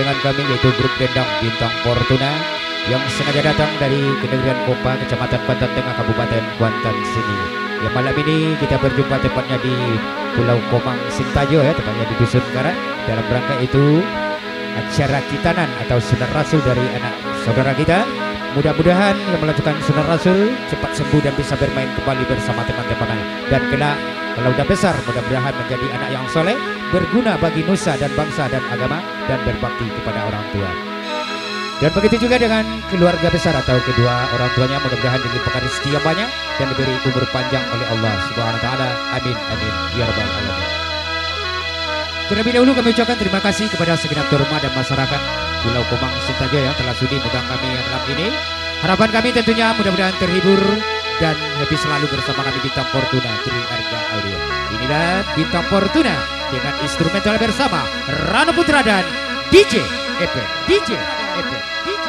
dengan kami, yaitu grup Dendang Bintang Fortuna yang sengaja datang dari Kenegrian Kopa, Kecamatan Kuantan Tengah, Kabupaten Kuantan sini. Yang malam ini kita berjumpa tepatnya di Pulau Komang Sintajo ya, tepatnya di Dusun Karat. Dalam rangka itu acara kitanan atau sunat rasul dari anak saudara kita. Mudah-mudahan yang melakukan sunat rasul cepat sembuh dan bisa bermain kembali bersama teman-temannya. Dan kelak kalau udah besar mudah-mudahan menjadi anak yang soleh, berguna bagi nusa dan bangsa dan agama, dan berbakti kepada orang tua. Dan begitu juga dengan keluarga besar atau kedua orang tuanya, mudah-mudahan dilimpahkan rezeki yang banyak dan diberi umur panjang oleh Allah Subhanahu wa taala. Amin amin ya rabbal alamin. Terlebih dahulu kami ucapkan terima kasih kepada segenap terma dan masyarakat Pulau Komang Sintajo yang telah sudi megang kami yang malam ini. Harapan kami tentunya mudah-mudahan terhibur dan happy selalu bersama kami Bintang Fortuna Tri Arga Audio. Inilah Bintang Fortuna dengan instrumental bersama Rano Putra dan DJ Epe. DJ Epe. DJ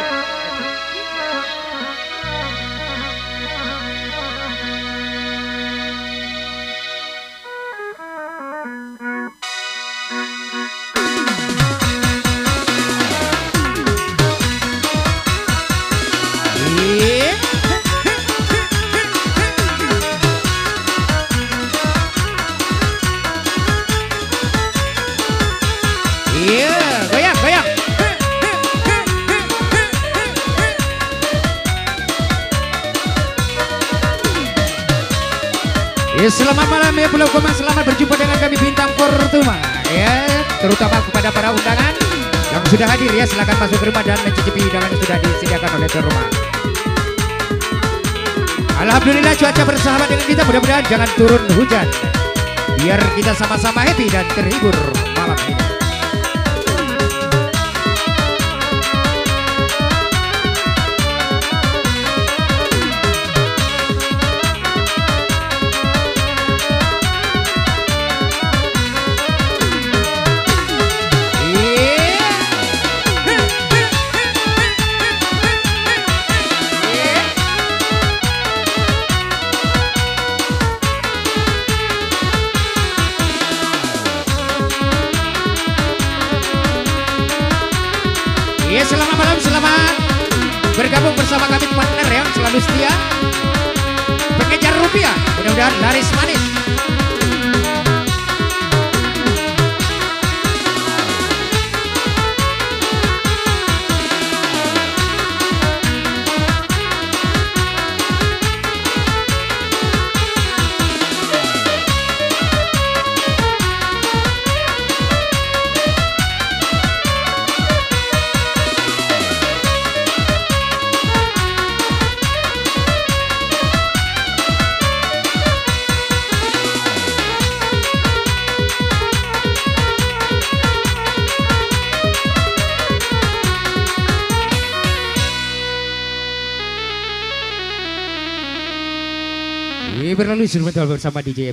selamat malam ya Pulau Komang, selamat berjumpa dengan kami Bintang Fortuna ya, terutama kepada para undangan yang sudah hadir ya, silakan masuk ke rumah dan mencicipi hidangan yang sudah disediakan oleh tuan rumah. Alhamdulillah cuaca bersahabat dengan kita, mudah-mudahan jangan turun hujan biar kita sama-sama happy dan terhibur malam ini. Ya, selamat malam, selamat bergabung bersama kami partner yang selalu setia pengejar rupiah, mudah-mudahan laris manis. Berlalu instrumental bersama DJ.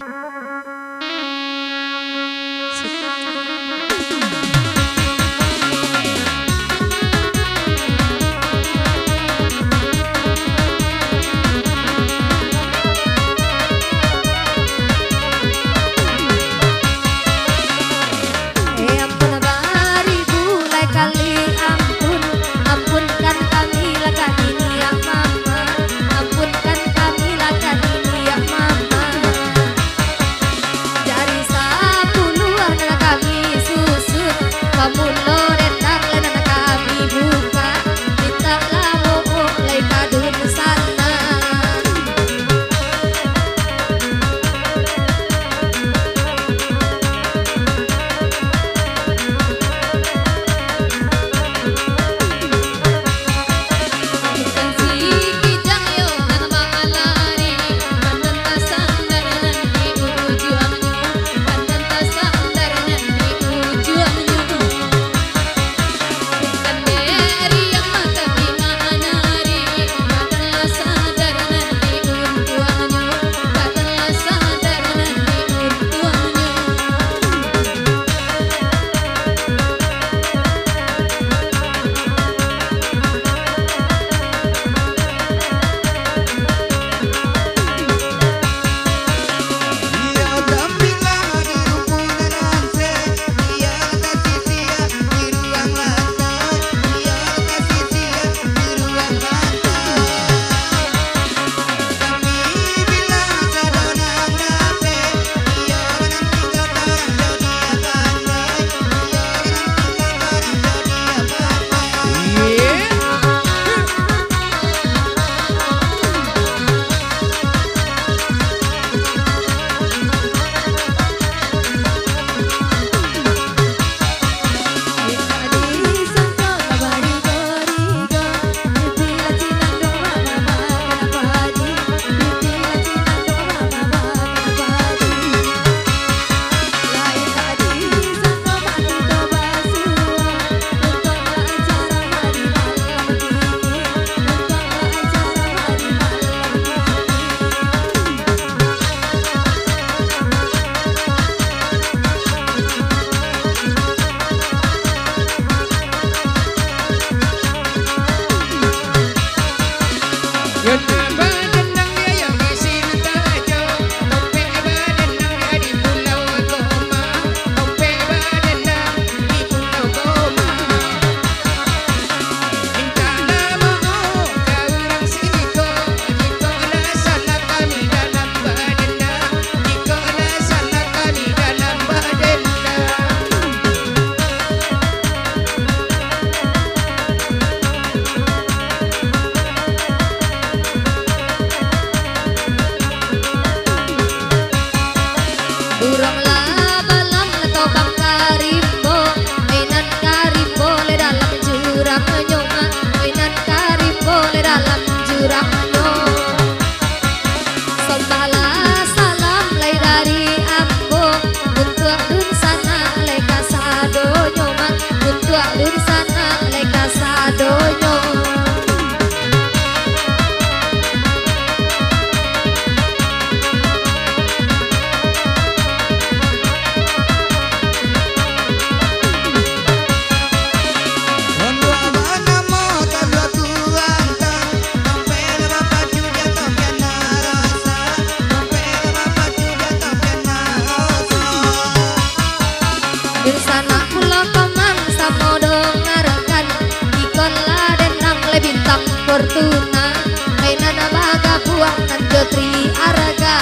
Sana kula paman samo dengarkan ikon laden nang le bintang fortuna mainana baga buang nan jotri araga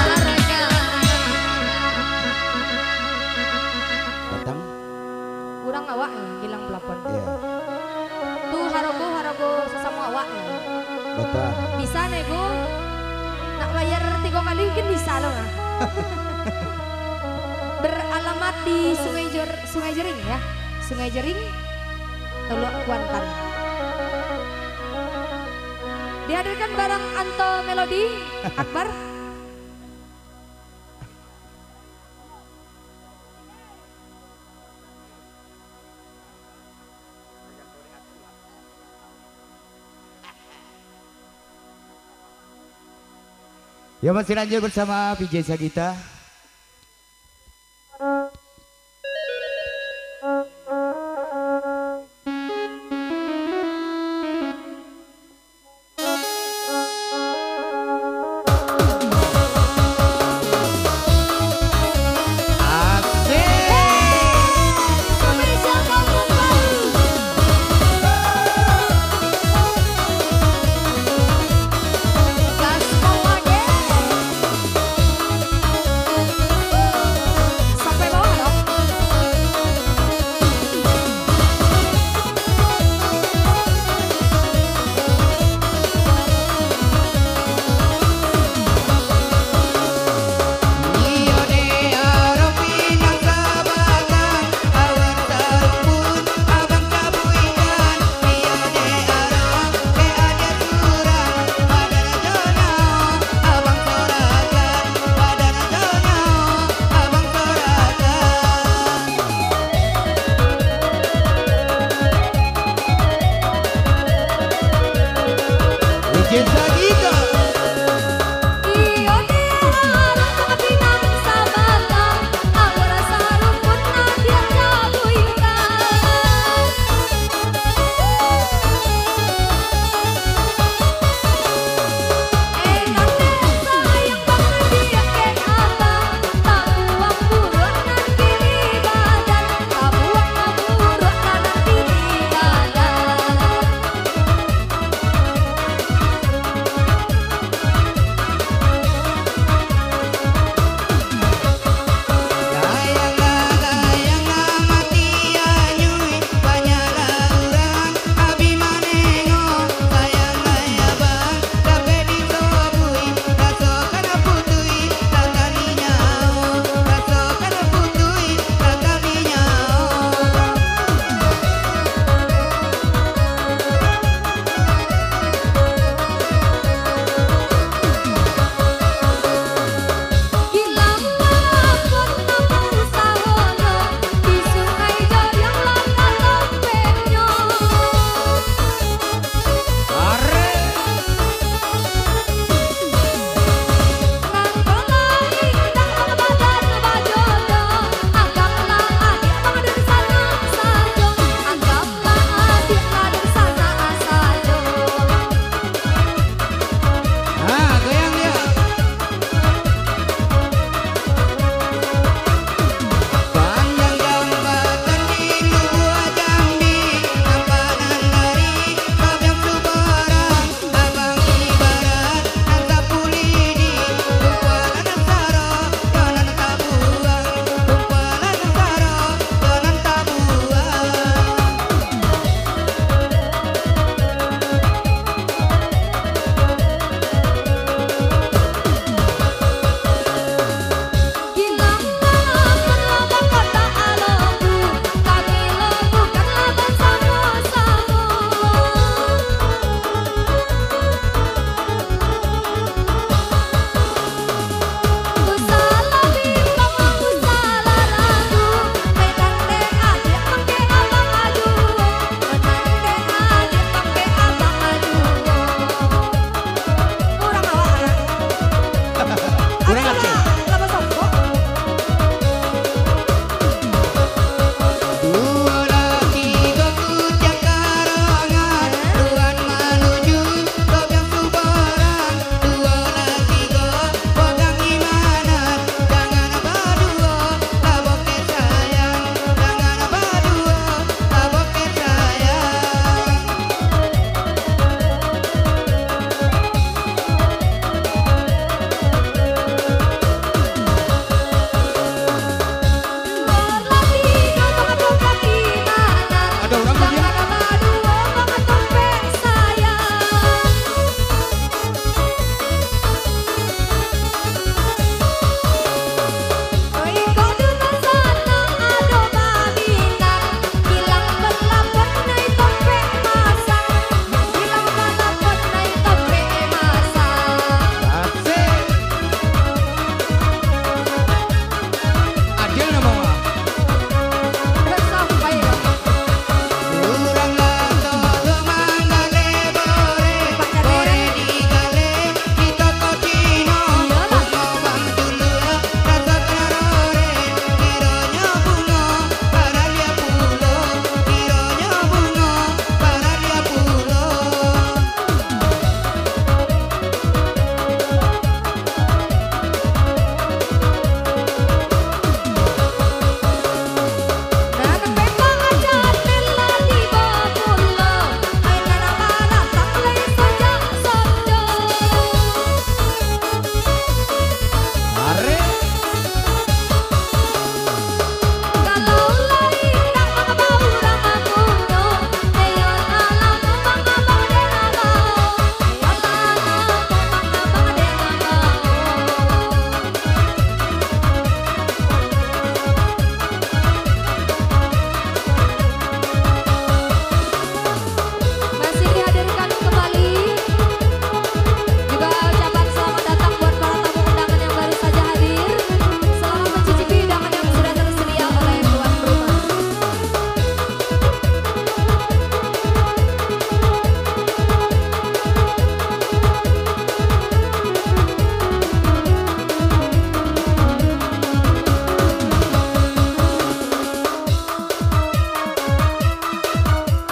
Datang. kurang awak bilang pelapon Iya. tuh harago sesama awak Betul. bisa nego nak bayar 3 kali mungkin bisa loh beralamat di Sungai Jering ya, Sungai Jering, Teluk Kuantan. Dihadirkan barang Anto Melodi Akbar. Ya masih lanjut bersama PJ Sagita.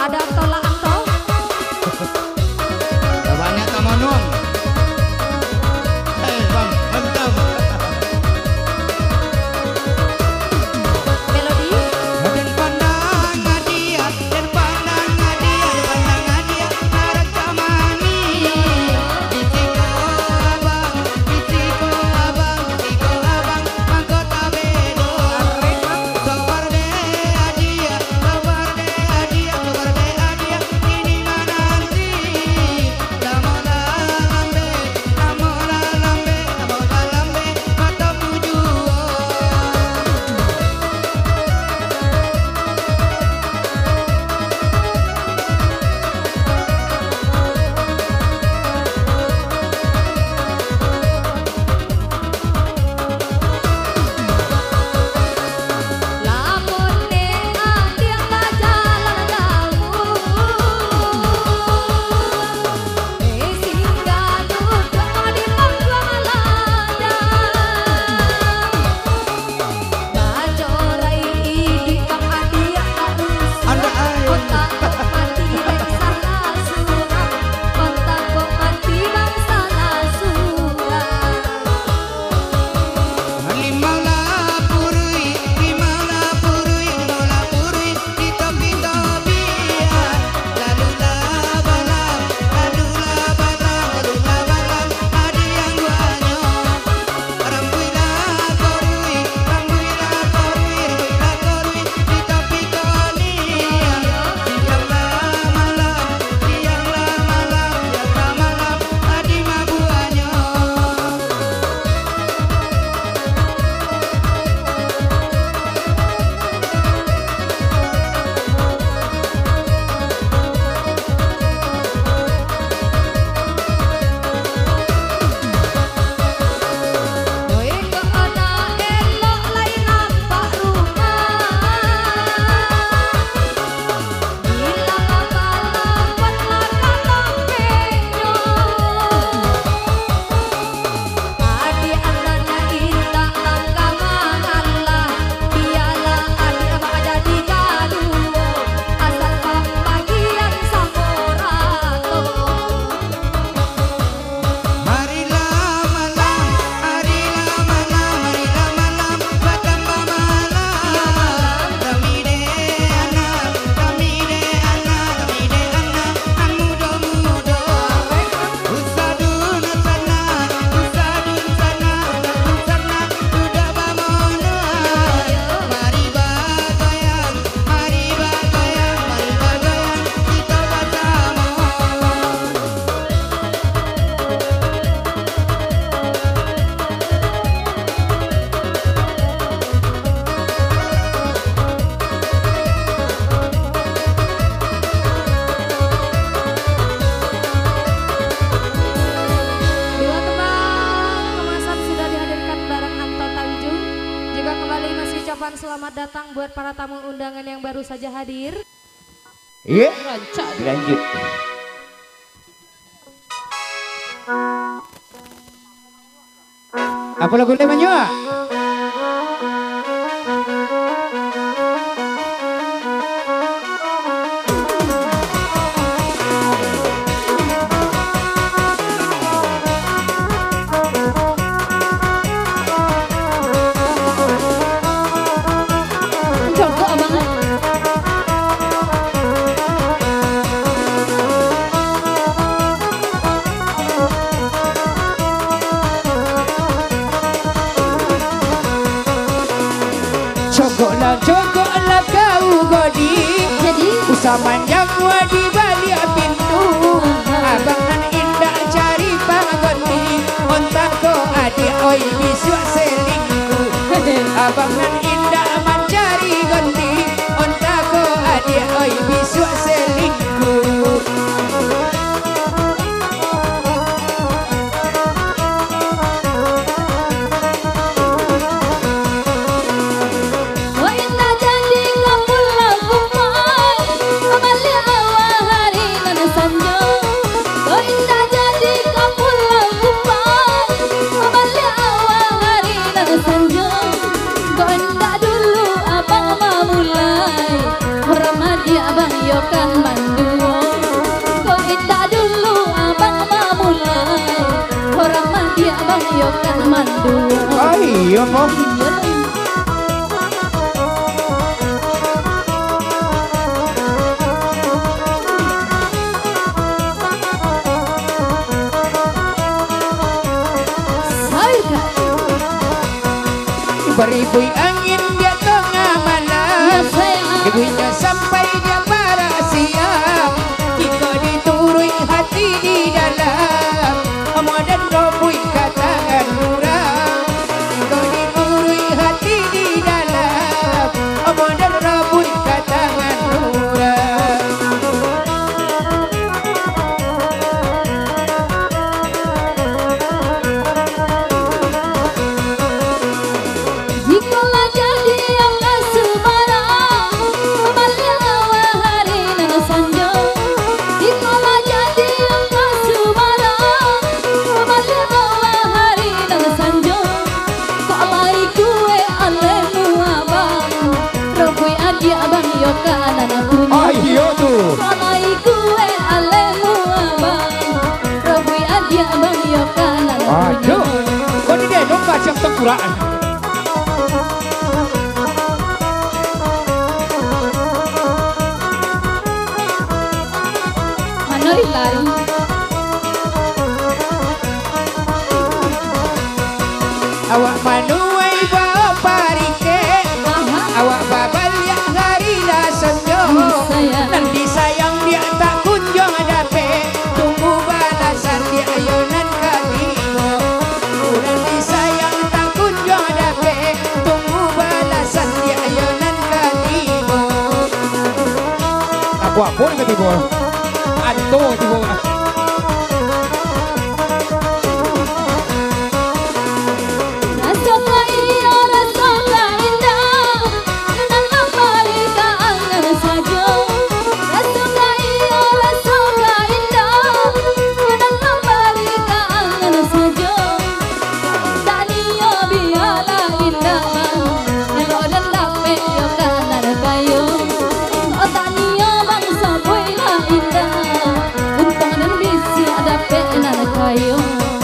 Ada tolak anto. Banyak tamanung. Bang, mantap. Melodi. Dan pandang dia, dan pandang dia, dan pandang dia, harap camani. Bisiko abang, mahkota bedo. Kabar dia, ini menanti. Lamola lambe, mata tujuan. Lamone adiang jalan kamu. Singgah duduk di pangkuan lada. Bacorai di kang adia harus. Anda ay. Otak kok mati bang salah surat. Otak kok mati bang salah surat. Limala purui, di topi topian. Lalu labalam, ada yang banyak. Rambuila korui, di topi konian. Sianglah malam, adi mabuanyo. Kowe kok ana elok lain nampak rumah. Bila balapan makan penyo. Adi anaknya indah langkah mengalah. Biarlah adi abang jadi gaduh. Asal pembagian samorato. Marilah malam, batamba malam. Kami de anak, an muda-muda. Usadun sana, sudah bamona. Mari bagoyang, kita bersama. Dua tembang kemasan sudah dihadirkan bareng Anto Tanjung. Juga kembali masih ucapan selamat datang buat para tamu undangan yang baru saja hadir. Iya, Rancak. lanjut. Apa lagu namanya? Joko abang. Cokoklah kau godi. Jadi Usaman yang di balik pintu. Abangan indah cari panggondi. Ontak ko adik oi bisu selingkuh. Abangan indah mencari gondi. Ontak ko adik oi bisu selingkuh. oh indah jadi kamu lagu mai. Amalia awah mandua. Oh iya kok. Iya tuh. Beribu angin dia tengah malam, Ya sayang. ibunya sampai dia para siang. Jika diturui hati di dalam, dan robui katakan murah. Jika diturui hati di dalam, dan robui katakan murah. Jikalau jadi yang sebarang, malah hari nan sanjo. Jikalau jadi yang sebarang, malah hari nan sanjo. Kalai kue alemu abang, robui adi abang yo kanan punya. Oh iya tuh. Kalai kue alemu abang, robui adi abang yo kanan punya. Aduh, kok dia dong baca tengkuraan. Manoy lari. Awak manuai bawa parike, awak babal yang hari dah senjo. Sayang. Nanti sayang dia tak kunjung dapat, tunggu balasan dia ayonan kalimu. Nanti sayang tak kunjung dapat, tunggu balasan dia ayonan kalimu. Apa ni ketibu? Anto ketibu. Rasalah iya, rasalah indah, dalam balik angan saja. Rasalah iya, rasalah indah, dalam balik angan saja. Tania biarlah indah, kalau dan dapat yo kanan kayo. Oh tania bangsa boylah indah, untung dan bisi dapat nan kayo.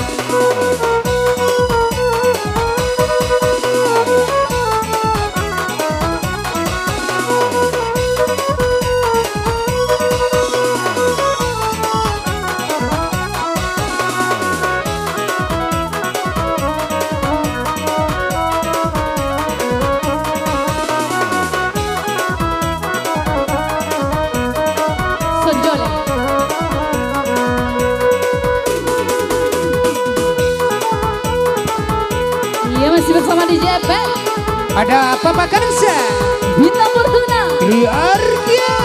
Sonjole. Iya masih bersama DJ Epel, Ada apa Pak Kansa? Bintang Fortuna. Liar dia.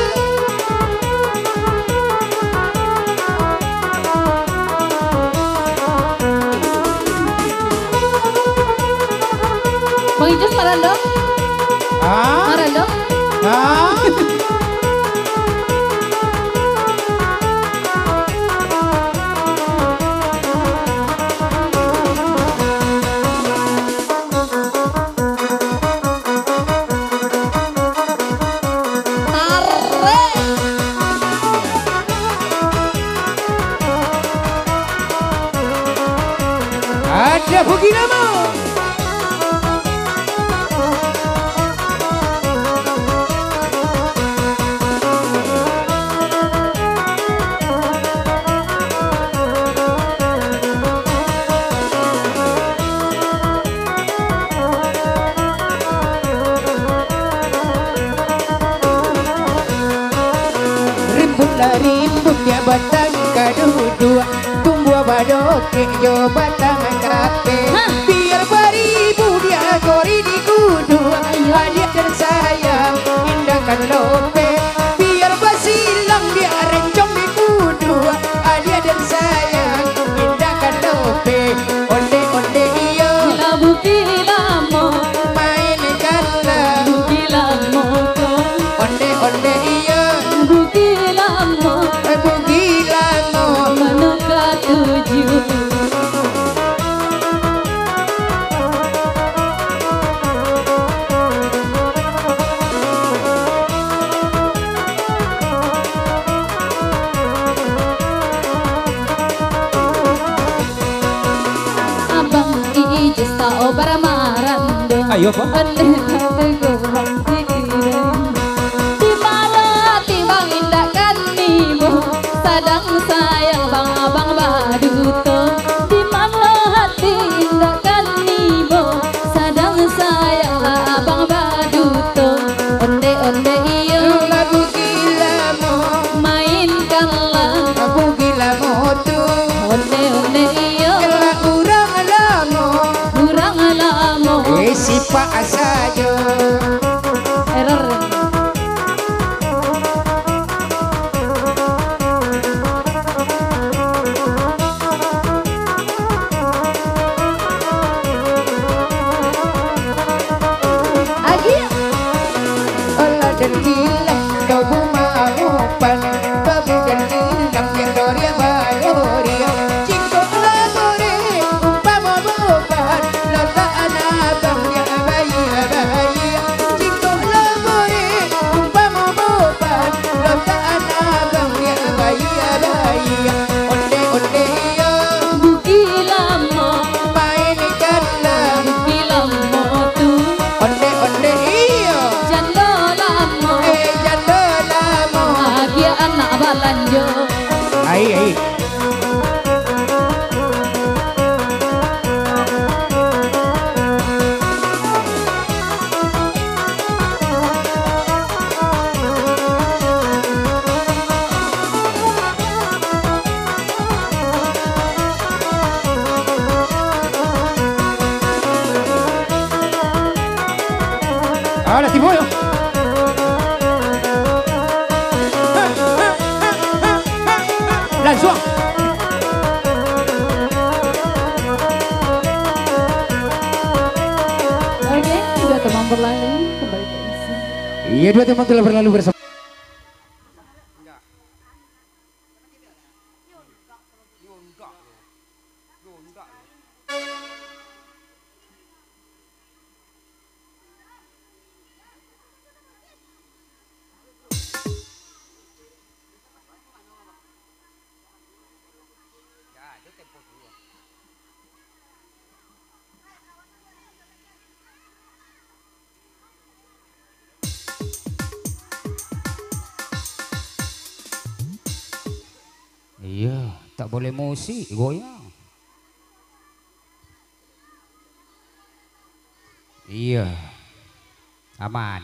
Bang Ijos Marando, Ah? Marando. Ah? Ada Bugi Namo. Rimbut ya batang kadua, tumbuh badoke yo batang kape. Biar beribu dia gori di kudu, adik dan sayang indahkan lope. Biar basilang dia rencong di kudu, adik dan sayang indahkan lope. Onde onde iyo Gila buki lamo, main kala, buki lamo ko. onde onde iyo Buki lamo, bugi lamo. manuka tujuh. Ayo Pak. Di malam timbang indah kanimu sadang sayang bang abang baduto. Di malam hati indah kanimu sadang sayang abang baduto. Onde onde iyo Lagu gilamu, mainkanlah. lagu gilamu tu. Onde onde iyo Kela urang lamu, kurang lama. siapa saja. Error. Agi, olah dan gila, kau bumahupan, babu dan gila, yang doria bayoria. Cingko lagore, umpama bukan, lota anabang ya bayi bayi. Cingko lagore, umpama bukan, lota anabang ya bayi bayi. Onde onde yo, Buki lama, main jalan. buki lama tu. Onde onde iyo, Janda lama, janda lama. bahagia anak balanjo. Ai. Ahora ti voy. Langsung. Oke, sudah teman berlalu kembali ke isi. Iya, dua teman telah berlalu bersama. Iya, tak boleh musik, goyang. Iya, aman.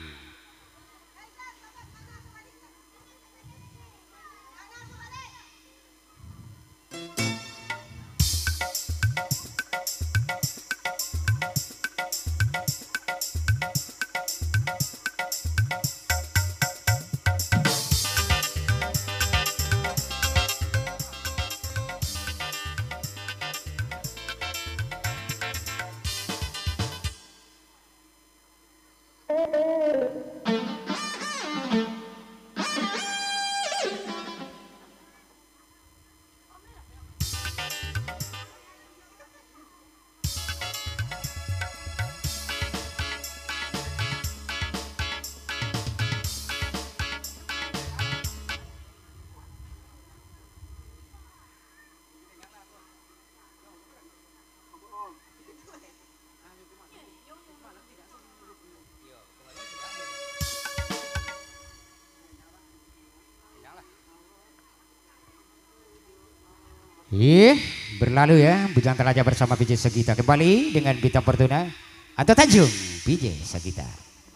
Berlalu ya Bujang Telaja bersama PJ Sagita. Kembali dengan Bintang Fortuna atau Tanjung PJ Sagita.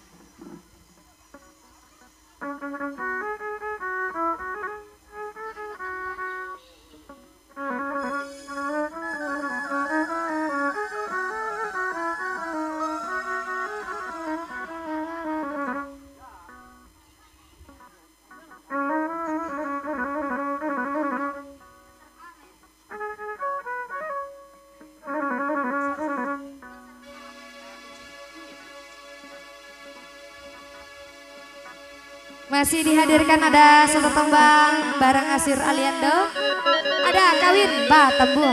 Masih dihadirkan ada satu tembang bareng Asir Aliando. Ada Kawin Batambu.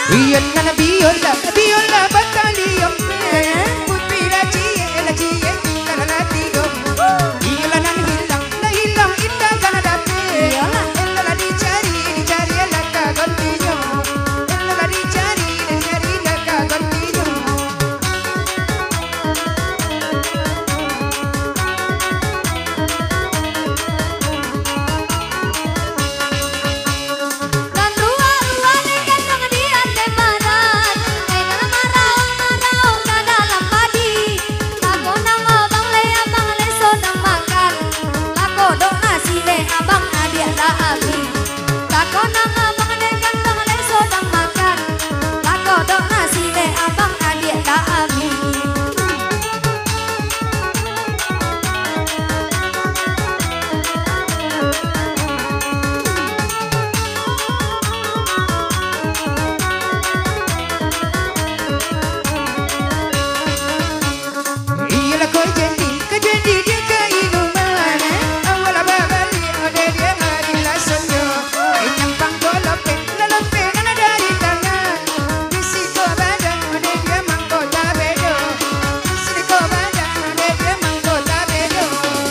Iyan na na biola, biola batalyon. Putri la cie, tinggal na tigo. Iyan na hilang, indah kana dapet. Biola. Ella dicari, ella kagontiyo. Ella dicari, ella kagontiyo. Dan ruang-ruangnya kantong di antai badan. Kainan marau na dalam padi. Lako nang abang le sodang makan. Lako dok nasi le abang adik dah abi. Lako nang abang le kantong le sodang makan. Lako dok nasi le abang adik dah abi. Iya kau jadi dia keinuman. Awal abali ada dia hari lasonya. Yang pangko lope nana dari tangan. Bisi ko badan ada dia mangko tabedo. Bisi ko badan ada dia mangko tabedo.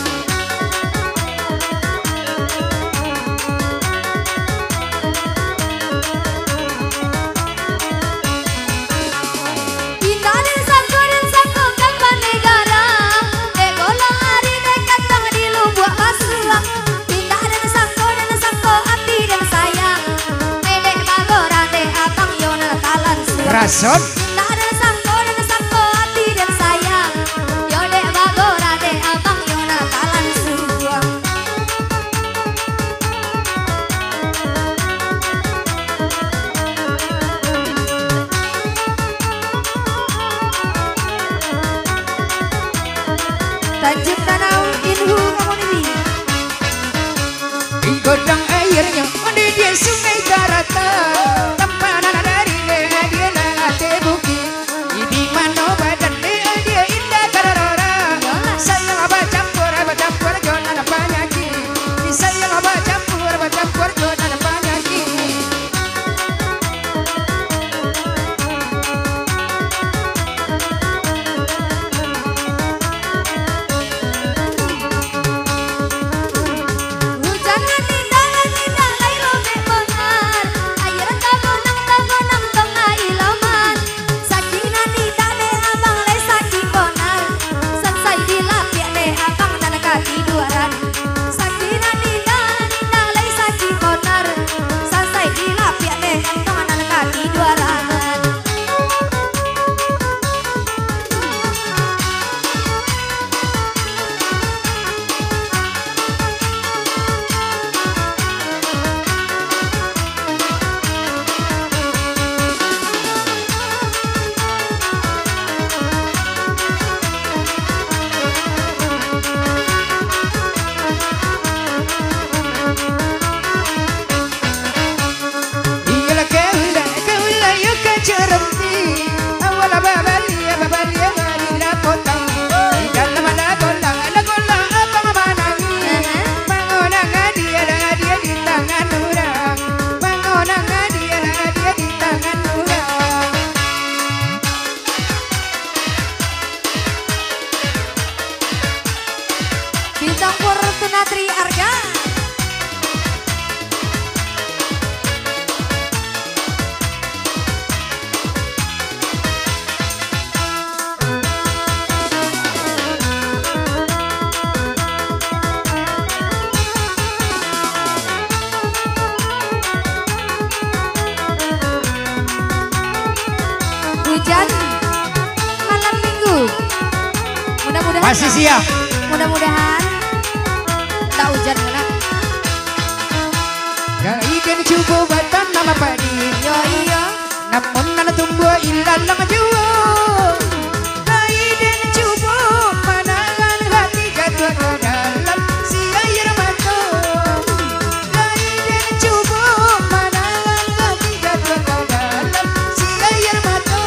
Indahin sangko kapan negara. Degolang hari kantong di lubuk masuang. Indahin sangko hati dan sayang. Edek bagora de abang yona talan suang. Rason Indahin sangko hati dan sayang. Yodek bagora de abang yona talan suang. Tanjung Danau Inhu Community. di godang airnya ada dia sungai daratan. Tampanan dari dia late bukit. Di mana badan dia indah karara. Sayang apa campur jonan penyakit. Sayang apa campur jonan penyakit. Hujan nindah lai robek bonar. Air tagonang tengah ilaman. Sakina nindah le abang le saki konar. Sansai dilapiak le abang dan kaki duaran. Sakina nindah le saki konar. Sansai dilapiak le abang dan kaki duaran. Iyalah kaulah ya kaceremti. Awal babali hari lapotang. Dalam lagola abang manangi. Bangunang dia di tangan orang. Bangunang dia di tangan orang. Bintang Fortuna Tri Arga. Hujan malam minggu. Mudah-mudahan Masih siap. Mudah-mudahan tak hujan kena. Ikan cukup batan nama padi. Yo iyo. Namun nana tumbuh ilalang jua. Ikan cukup panangan hati jatuh ke dalam si air mata. Ikan cukup panangan hati jatuh ke dalam si air mata.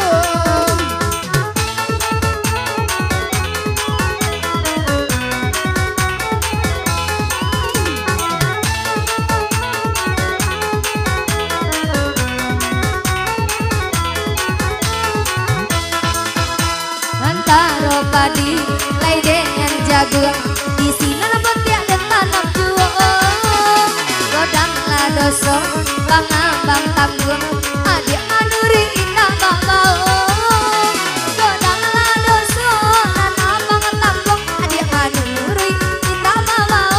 padi, lai dengan jagung. Di sini betiak dan tanam juang. Godanglah doso, bang tanggung. Adik manuri indah bak mau. Godanglah doso, nan abang tanggung. Adik manuri indah bak mau.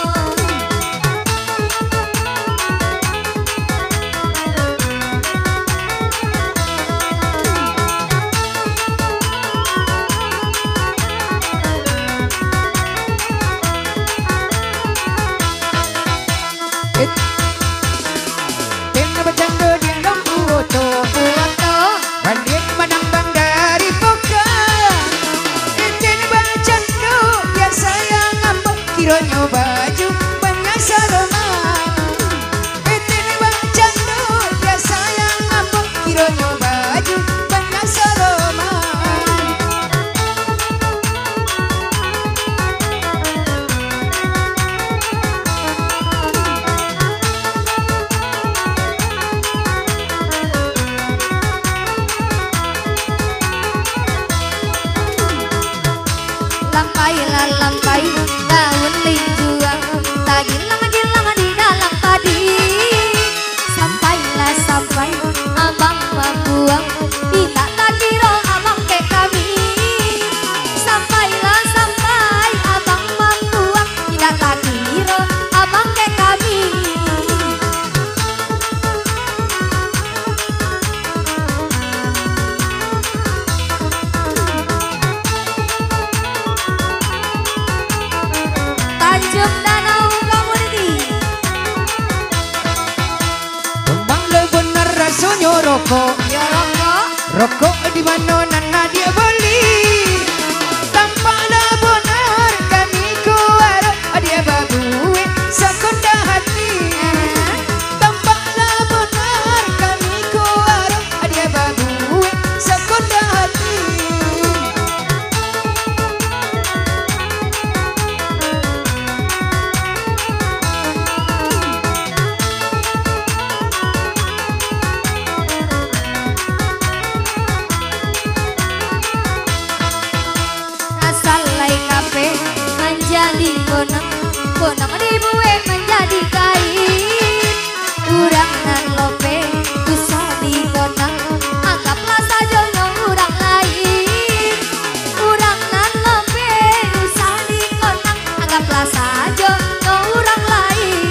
Tena bercanda dia dong foto balik menambang dari poka. Tena bercanda dia sayang ngambek kiranya baju banyak sarama. Tena bercanda dia sayang ngambek kiranya baju banyak sarama. Lampai daun linjuang, tak gilang di dalam padi. Sampai abang membuang, tidak tak kira abang ke kami. Sampai abang membuang, tidak tak kira abang ke kami. Tanjung Danau Community. Bang lo bener rasanya rokok. Ya rokok, Rokok di mana nana dia beli. Tampaklah benar kami kuat dia bagus sekonda hati. Tampaklah benar kami kuat dia bagus sekonda hati. asal lai kafe menjadi bonang dibuat menjadi kain. Urang nan lope bisa dibonang, anggaplah saja nyong urang lain. Urang nan lope bisa dibonang, anggaplah saja nyong urang lain.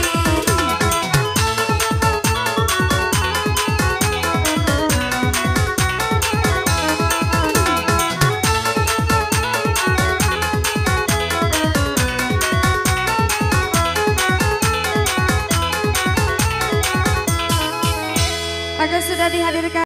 Pada sudah dihadirkan